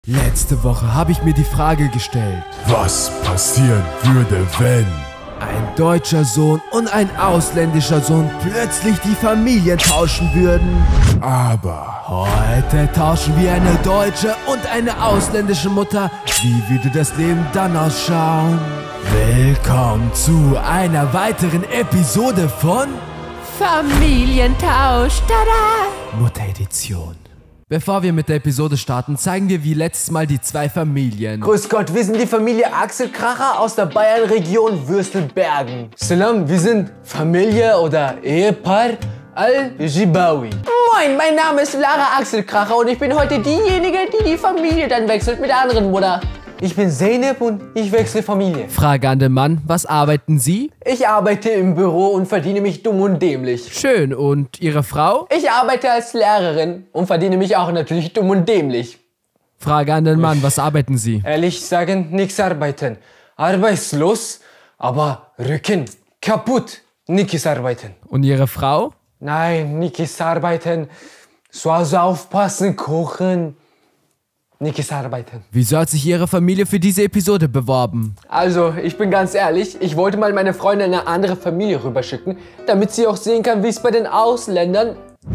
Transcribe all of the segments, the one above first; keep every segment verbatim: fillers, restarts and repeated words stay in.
Letzte Woche habe ich mir die Frage gestellt, was passieren würde, wenn ein deutscher Sohn und ein ausländischer Sohn plötzlich die Familien tauschen würden. Aber Heute tauschen wir eine deutsche und eine ausländische Mutter. Wie würde das Leben dann ausschauen? Willkommen zu einer weiteren Episode von Familientausch, tada! Mutter-Edition. Bevor wir mit der Episode starten, zeigen wir wie letztes Mal die zwei Familien. Grüß Gott, wir sind die Familie Axel Kracher aus der Bayernregion Würstelbergen. Salam, wir sind Familie oder Ehepaar Al-Jibawi. Moin, mein Name ist Lara Axel Kracher und ich bin heute diejenige, die die Familie dann wechselt mit der anderen Mutter. Ich bin Zeynep und ich wechsle Familie. Frage an den Mann, was arbeiten Sie? Ich arbeite im Büro und verdiene mich dumm und dämlich. Schön, und Ihre Frau? Ich arbeite als Lehrerin und verdiene mich auch natürlich dumm und dämlich. Frage an den Mann, was arbeiten Sie? Ehrlich sagen, nichts arbeiten. Arbeitslos, aber Rücken kaputt. Nichts arbeiten. Und Ihre Frau? Nein, nichts arbeiten. Zu Hause aufpassen, kochen. Nichts arbeiten. Wieso hat sich Ihre Familie für diese Episode beworben? Also, ich bin ganz ehrlich, ich wollte mal meine Freundin in eine andere Familie rüberschicken, damit sie auch sehen kann, wie es bei den Ausländern...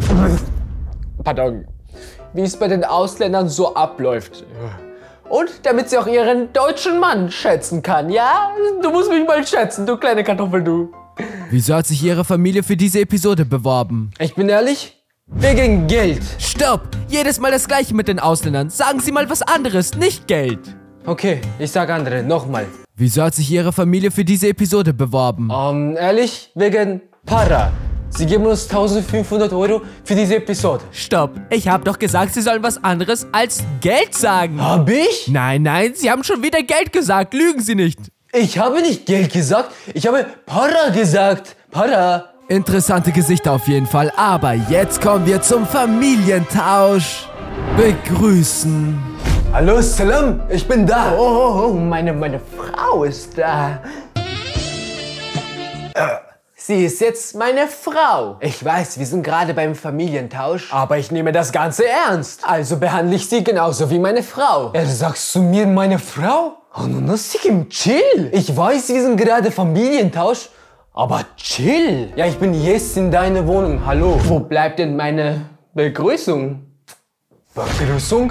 Pardon. Wie es bei den Ausländern so abläuft. Und damit sie auch ihren deutschen Mann schätzen kann, ja? Du musst mich mal schätzen, du kleine Kartoffel, du. Wieso hat sich Ihre Familie für diese Episode beworben? Ich bin ehrlich, wegen Geld. Stopp! Jedes Mal das Gleiche mit den Ausländern. Sagen Sie mal was anderes, nicht Geld. Okay, ich sag andere, nochmal. Wieso hat sich Ihre Familie für diese Episode beworben? Ähm, ehrlich, wegen Para. Sie geben uns eintausendfünfhundert Euro für diese Episode. Stopp! Ich habe doch gesagt, Sie sollen was anderes als Geld sagen. Hab ich? Nein, nein, Sie haben schon wieder Geld gesagt. Lügen Sie nicht. Ich habe nicht Geld gesagt, ich habe Para gesagt. Para. Interessante Gesichter auf jeden Fall, aber jetzt kommen wir zum Familientausch. Begrüßen. Hallo, Salam, ich bin da. Oh, oh, oh, meine, meine Frau ist da. Sie ist jetzt meine Frau. Ich weiß, wir sind gerade beim Familientausch, aber ich nehme das Ganze ernst. Also behandle ich sie genauso wie meine Frau. Er sagst zu mir meine Frau? Oh, no, chill. Ich weiß, wir sind gerade Familientausch. Aber chill. Ja, ich bin jetzt in deiner Wohnung. Hallo. Wo bleibt denn meine Begrüßung? Begrüßung?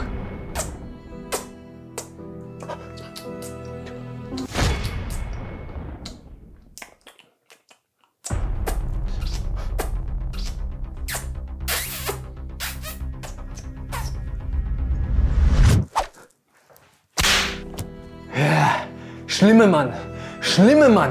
Ja, schlimme Mann. Schlimme Mann.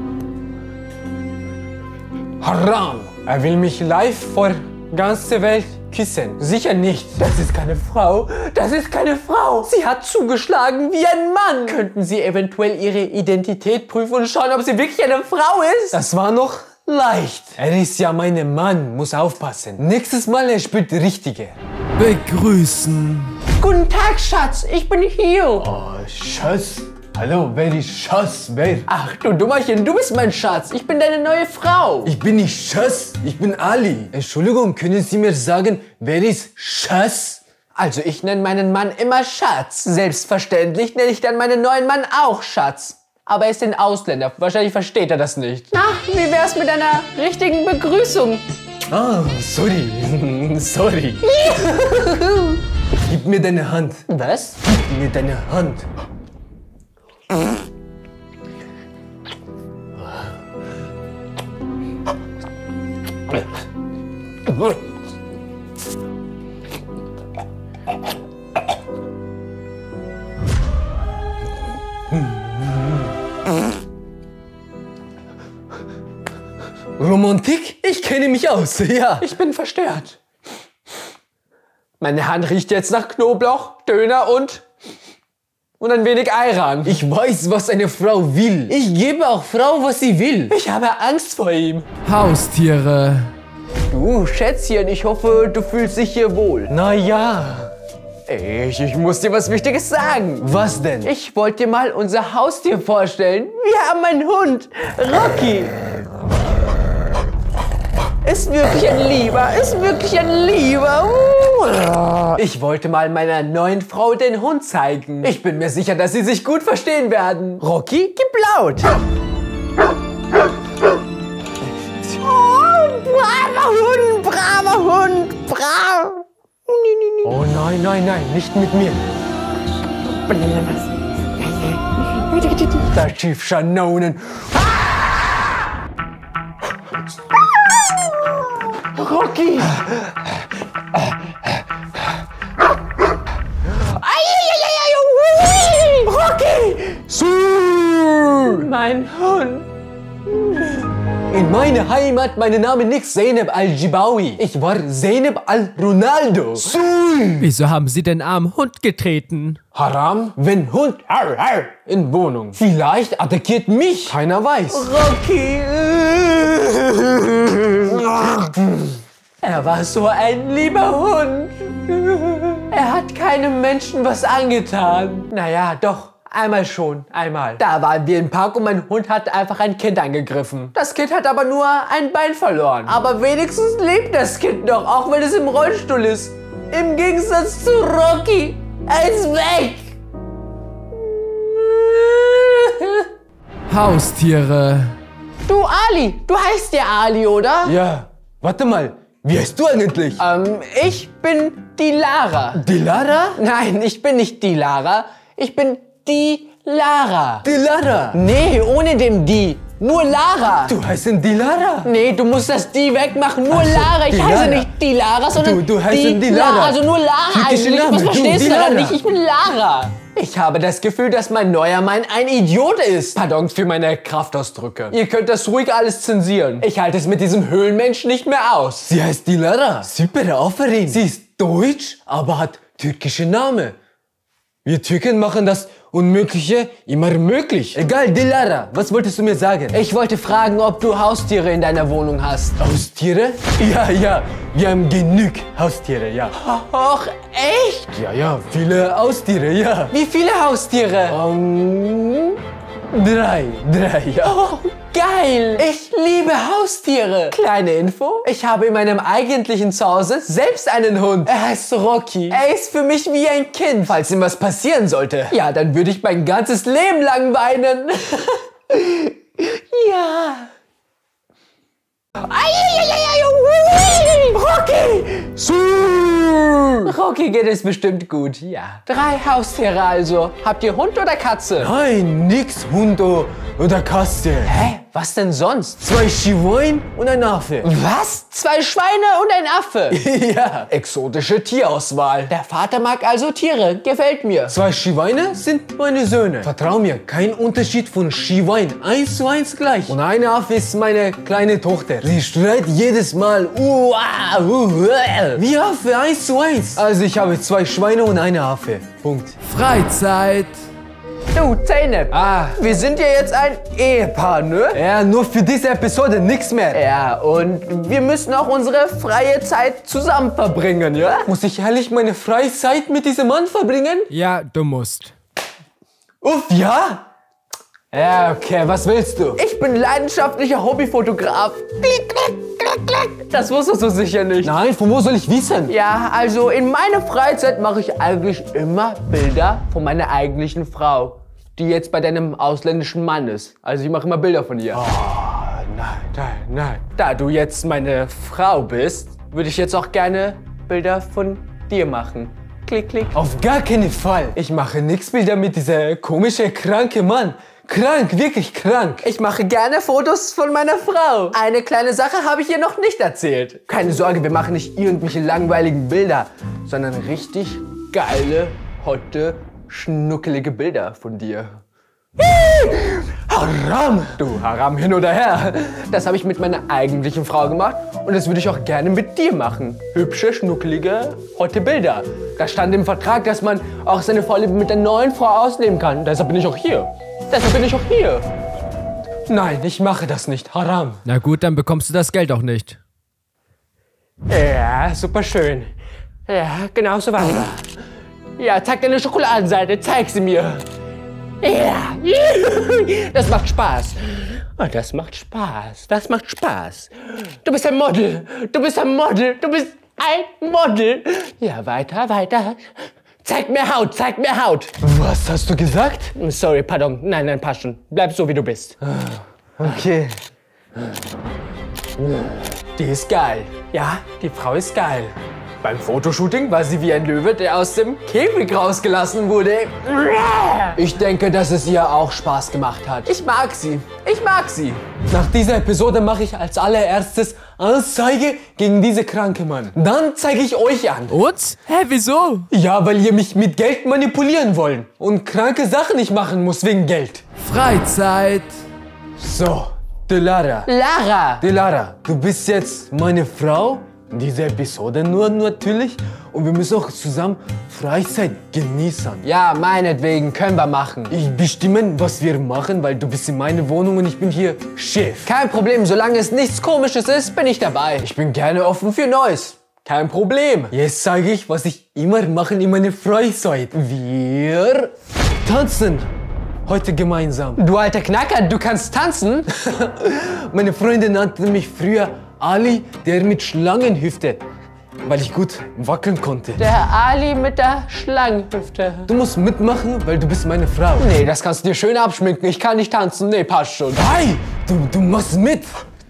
Haram! Er will mich live vor ganzer Welt küssen. Sicher nicht. Das ist keine Frau. Das ist keine Frau. Sie hat zugeschlagen wie ein Mann. Könnten Sie eventuell Ihre Identität prüfen und schauen, ob sie wirklich eine Frau ist? Das war noch leicht. Er ist ja mein Mann. Muss aufpassen. Nächstes Mal, er spielt die Richtige. Begrüßen. Guten Tag, Schatz, ich bin hier. Oh, Schatz. Hallo, wer ist Schatz? Wer? Ach du Dummerchen, du bist mein Schatz. Ich bin deine neue Frau. Ich bin nicht Schatz, ich bin Ali. Entschuldigung, können Sie mir sagen, wer ist Schatz? Also ich nenne meinen Mann immer Schatz. Selbstverständlich nenne ich dann meinen neuen Mann auch Schatz. Aber er ist ein Ausländer, wahrscheinlich versteht er das nicht. Na, wie wär's mit einer richtigen Begrüßung? Ah, sorry, sorry. Gib mir deine Hand. Was? Gib mir deine Hand. Romantik? Ich kenne mich aus, ja. Ich bin verstört. Meine Hand riecht jetzt nach Knoblauch, Döner und... und ein wenig Ayran. Ich weiß, was eine Frau will. Ich gebe auch Frau, was sie will. Ich habe Angst vor ihm. Haustiere. Du, Schätzchen, ich hoffe, du fühlst dich hier wohl. Na ja. Ich, ich muss dir was Wichtiges sagen. Was denn? Ich wollte dir mal unser Haustier vorstellen. Wir haben einen Hund, Rocky. Ist wirklich ein Lieber, ist wirklich ein Lieber. Uh. Ich wollte mal meiner neuen Frau den Hund zeigen. Ich bin mir sicher, dass sie sich gut verstehen werden. Rocky, gib laut. Oh, braver Hund, braver Hund, brav. Oh nein, nein, nein, nicht mit mir. Der Chief Shanonen. Rocky! Rocky! Su! Mein Hund. In meiner Heimat, mein Name nicht Zeynep Al-Jibawi. Ich war Zeynep Al-Ronaldo. Su! Wieso haben Sie den armen Hund getreten? Haram, wenn Hund arr, arr, in Wohnung. Vielleicht attackiert mich. Keiner weiß. Rocky. Er war so ein lieber Hund. Er hat keinem Menschen was angetan. Naja, doch. Einmal schon, einmal. Da waren wir im Park und mein Hund hat einfach ein Kind angegriffen. Das Kind hat aber nur ein Bein verloren. Aber wenigstens lebt das Kind noch, auch wenn es im Rollstuhl ist. Im Gegensatz zu Rocky. Er ist weg. Haustiere. Du Ali, du heißt ja Ali, oder? Ja, warte mal. Wie heißt du eigentlich? Ähm, ich bin die Lara. Die Lara? Nein, ich bin nicht die Lara. Ich bin die Lara. Die Lara? Nee, ohne dem die. Nur Lara. Du heißt die Lara? Nee, du musst das die wegmachen. Nur Ach so, Lara. Ich die heiße Lara. nicht die Lara, sondern Du- du heißt die die Lara. Also nur Lara Türkische eigentlich. Name. Was Du, verstehst die du daran Lara. nicht? Ich bin Lara. Ich habe das Gefühl, dass mein neuer Mann ein Idiot ist. Pardon für meine Kraftausdrücke. Ihr könnt das ruhig alles zensieren. Ich halte es mit diesem Höhlenmensch nicht mehr aus. Sie heißt Dilara. Super Aufregung. Sie ist deutsch, aber hat türkische Name. Wir Türken machen das Unmögliche immer möglich. Egal, Dilara, was wolltest du mir sagen? Ich wollte fragen, ob du Haustiere in deiner Wohnung hast. Haustiere? Ja, ja, wir haben genug Haustiere, ja. Och, echt? Ja, ja, viele Haustiere, ja. Wie viele Haustiere? Ähm, drei, drei, ja. Oh, geil. Ich liebe Haustiere. Kleine Info, ich habe in meinem eigentlichen Zuhause selbst einen Hund. Er heißt Rocky. Er ist für mich wie ein Kind. Falls ihm was passieren sollte, ja, dann würde ich mein ganzes Leben lang weinen. Ja. Rocky! Su! Rocky geht es bestimmt gut, ja. Drei Haustiere also. Habt ihr Hund oder Katze? Nein, nix Hund oder Katze. Hä? Was denn sonst? Zwei Schweine und ein Affe. Was? Zwei Schweine und ein Affe? Ja, exotische Tierauswahl. Der Vater mag also Tiere. Gefällt mir. Zwei Schweine sind meine Söhne. Vertrau mir, kein Unterschied von Schwein. Eins zu eins gleich. Und ein Affe ist meine kleine Tochter. Sie schreit jedes Mal. Uah, uah. Wie Affe, eins zu eins. Also ich habe zwei Schweine und eine Affe. Punkt. Freizeit. Du, Zeynep. Ah, Wir sind ja jetzt ein Ehepaar, ne? ja, nur für diese Episode nichts mehr. Ja, und wir müssen auch unsere freie Zeit zusammen verbringen, ja? Muss ich ehrlich meine freie Zeit mit diesem Mann verbringen? Ja, du musst. Uff, ja? Ja, okay, was willst du? Ich bin leidenschaftlicher Hobbyfotograf. Klick, klick, klick, klick. Das wusstest du sicher nicht. Nein, von wo soll ich wissen? Ja, also in meiner Freizeit mache ich eigentlich immer Bilder von meiner eigentlichen Frau, die jetzt bei deinem ausländischen Mann ist. Also ich mache immer Bilder von ihr. Oh, nein, nein, nein. Da du jetzt meine Frau bist, würde ich jetzt auch gerne Bilder von dir machen. Klick, klick. Auf gar keinen Fall. Ich mache nix Bilder mit dieser komische, kranke Mann. Krank, wirklich krank. Ich mache gerne Fotos von meiner Frau. Eine kleine Sache habe ich ihr noch nicht erzählt. Keine Sorge, wir machen nicht irgendwelche langweiligen Bilder, sondern richtig geile, hotte, schnuckelige Bilder von dir. Haram! Du, Haram hin oder her. Das habe ich mit meiner eigentlichen Frau gemacht und das würde ich auch gerne mit dir machen. Hübsche, schnuckelige, hotte Bilder. Da stand im Vertrag, dass man auch seine Vorliebe mit der neuen Frau ausleben kann. Deshalb bin ich auch hier. Deshalb bin ich auch hier. Nein, ich mache das nicht. Haram. Na gut, dann bekommst du das Geld auch nicht. Ja, super schön. Ja, genau so war es. Ja, zeig deine Schokoladenseite, zeig sie mir. Ja, das macht Spaß. Oh, das macht Spaß, das macht Spaß. Du bist ein Model, du bist ein Model, du bist... ein Model. Ja, weiter, weiter. Zeig mir Haut, zeig mir Haut. Was hast du gesagt? Sorry, pardon. Nein, nein, passt schon. Bleib so, wie du bist. Okay. Die ist geil. Ja, die Frau ist geil. Beim Fotoshooting war sie wie ein Löwe, der aus dem Käfig rausgelassen wurde. Ich denke, dass es ihr auch Spaß gemacht hat. Ich mag sie. Ich mag sie. Nach dieser Episode mache ich als allererstes Anzeige gegen diese kranke Mann. Dann zeige ich euch an. Und? Hä, wieso? Ja, weil ihr mich mit Geld manipulieren wollt und kranke Sachen nicht machen muss wegen Geld. Freizeit. So, Delara. Lara. Delara, du bist jetzt meine Frau. Diese Episode nur natürlich. Und wir müssen auch zusammen Freizeit genießen. Ja, meinetwegen können wir machen. Ich bestimme, was wir machen, weil du bist in meiner Wohnung und ich bin hier Chef. Kein Problem, solange es nichts Komisches ist, bin ich dabei. Ich bin gerne offen für Neues. Kein Problem. Jetzt zeige ich, was ich immer mache in meiner Freizeit. Wir tanzen. Heute gemeinsam. Du alter Knacker, du kannst tanzen? Meine Freundin nannte mich früher Ali, der mit Schlangenhüfte, weil ich gut wackeln konnte. Der Ali mit der Schlangenhüfte. Du musst mitmachen, weil du bist meine Frau. Nee, das kannst du dir schön abschminken. Ich kann nicht tanzen. Nee, passt schon. Hey, du, du machst mit.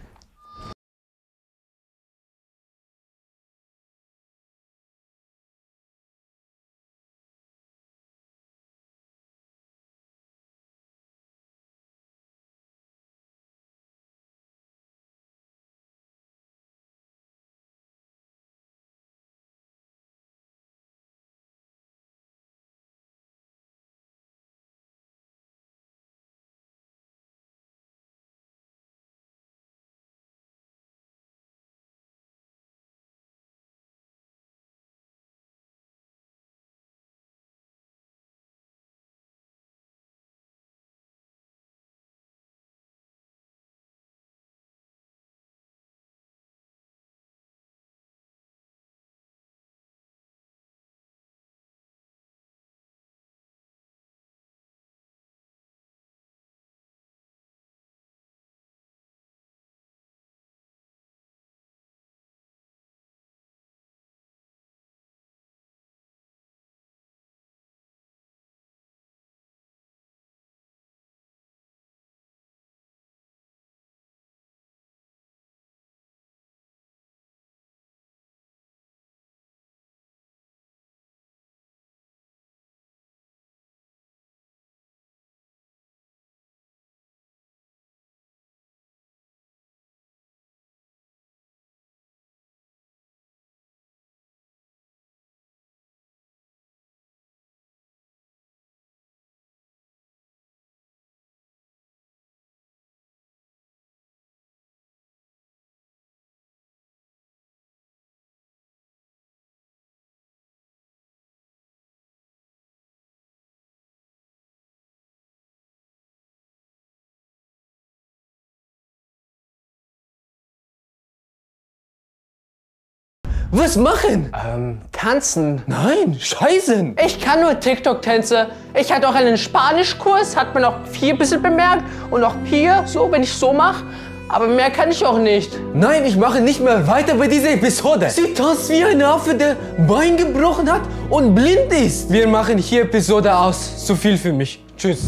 Was machen? Ähm, tanzen. Nein, scheißen. Ich kann nur TikTok-Tänze. Ich hatte auch einen Spanischkurs, hat man auch hier ein bisschen bemerkt. Und auch hier, so, wenn ich so mache. Aber mehr kann ich auch nicht. Nein, ich mache nicht mehr weiter bei dieser Episode. Sie tanzt wie ein Affe, der Bein gebrochen hat und blind ist. Wir machen hier Episode aus. Zu viel für mich. Tschüss.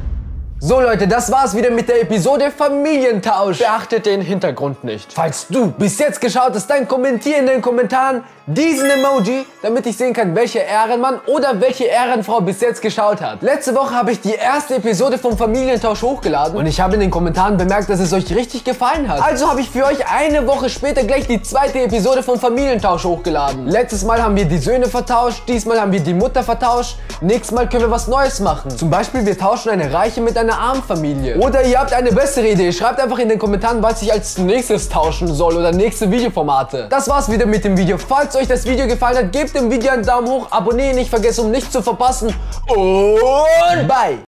So Leute, das war's wieder mit der Episode Familientausch. Beachtet den Hintergrund nicht. Falls du bis jetzt geschaut hast, dann kommentier in den Kommentaren diesen Emoji, damit ich sehen kann, welcher Ehrenmann oder welche Ehrenfrau bis jetzt geschaut hat. Letzte Woche habe ich die erste Episode vom Familientausch hochgeladen und ich habe in den Kommentaren bemerkt, dass es euch richtig gefallen hat. Also habe ich für euch eine Woche später gleich die zweite Episode vom Familientausch hochgeladen. Letztes Mal haben wir die Söhne vertauscht, diesmal haben wir die Mutter vertauscht. Nächstes Mal können wir was Neues machen. Zum Beispiel, wir tauschen eine reiche mit einer armen Familie. Oder ihr habt eine bessere Idee. Schreibt einfach in den Kommentaren, was ich als nächstes tauschen soll oder nächste Videoformate. Das war's wieder mit dem Video. Falls euch das Video gefallen hat, gebt dem Video einen Daumen hoch, abonnieren nicht vergessen, um nichts zu verpassen und bye!